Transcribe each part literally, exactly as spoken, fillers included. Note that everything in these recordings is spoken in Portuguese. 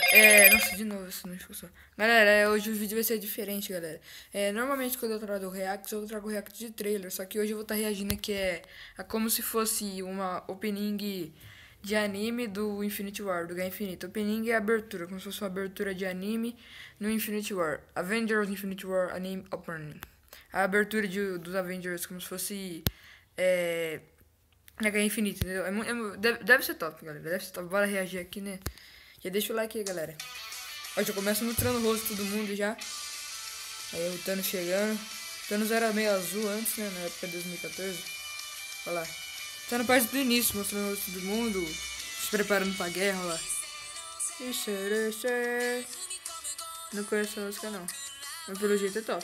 É, nossa, de novo essa notificação. Galera, é, hoje o vídeo vai ser diferente, galera. É, normalmente quando eu trago reacts, eu trago react de trailer. Só que hoje eu vou estar reagindo aqui é, a como se fosse uma opening de anime do Infinity War, do Guerra Infinita. Opening é abertura, como se fosse uma abertura de anime no Infinity War. Avengers Infinity War Anime Opening. A abertura de, dos Avengers, como se fosse. É, na Guerra Infinita, entendeu? É, mu- é mu- deve, deve ser top, galera. Deve ser top. Bora reagir aqui, né? Já deixa o like aí, galera. Ó, já começa mostrando o rosto de todo mundo já. Aí o Thanos chegando. O Thanos era meio azul antes, né? Na época de dois mil e quatorze. Olha lá. Tá na parte do início, mostrando o rosto do mundo. Se preparando pra guerra, olha lá. Não conheço a música, não. Mas pelo jeito é top.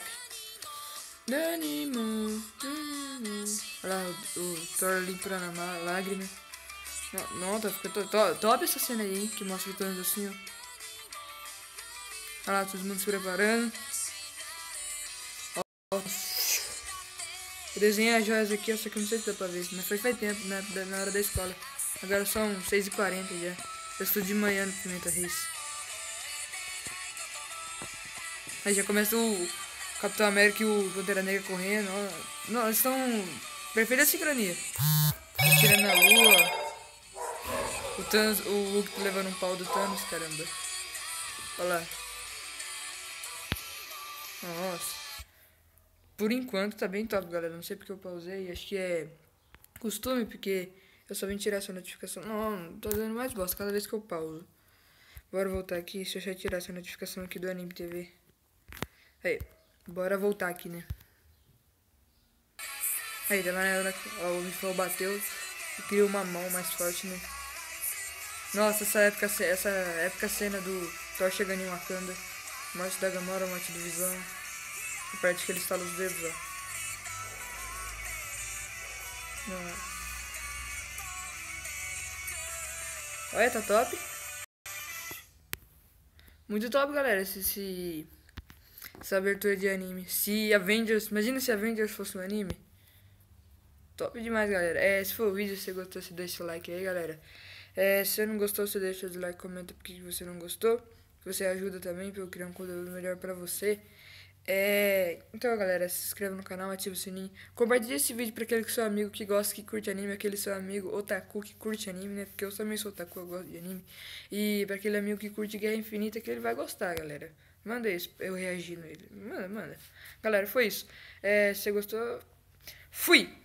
Danimo. Olha lá, o, o Thor limpando a lágrima. Nossa, fica to, to, top essa cena aí, hein, que mostra o Thanos assim, ó. Olha lá, todo mundo se preparando. Ó, eu desenhei as joias aqui, só que não sei se dá pra ver, mas foi faz tempo, na, na hora da escola. Agora são seis e quarenta já. Eu estudo de manhã no Pimenta Reis. Aí já começa o Capitão América e o Pantera Negra correndo. Ó. Não, eles estão perfeita sincronia. Atirando na lua. O Thanos, o Hulk tá levando um pau do Thanos, caramba. Olha lá. Nossa. Por enquanto tá bem top, galera. Não sei porque eu pausei. Acho que é costume, porque eu só vim tirar essa notificação. Não, tô dando mais bosta cada vez que eu pauso. Bora voltar aqui. Deixa eu já tirar essa notificação aqui do Anime T V. Aí, bora voltar aqui, né? Aí, tá na hora que ó, o Mifão bateu e criou uma mão mais forte, né? Nossa, essa época, essa época cena do Thor chegando em Wakanda. Morte da Gamora, morte do Visão. A parte que ele estala os dedos, ó. Nossa. Olha, tá top. Muito top, galera, esse, esse, essa abertura de anime. Se Avengers, imagina se Avengers fosse um anime. Top demais, galera. É, se for o vídeo, se você gostou, você deixa o like aí, galera. É, se você não gostou, você deixa o like, comenta porque você não gostou. Você ajuda também pra eu criar um conteúdo melhor pra você. É, então, galera, se inscreva no canal, ativa o sininho. Compartilhe esse vídeo pra aquele seu amigo que gosta, que curte anime. Aquele seu amigo otaku que curte anime, né? Porque eu também sou otaku, eu gosto de anime. E pra aquele amigo que curte Guerra Infinita, que ele vai gostar, galera. Manda isso, eu reagindo ele. Manda, manda. Galera, foi isso. É, se você gostou, fui!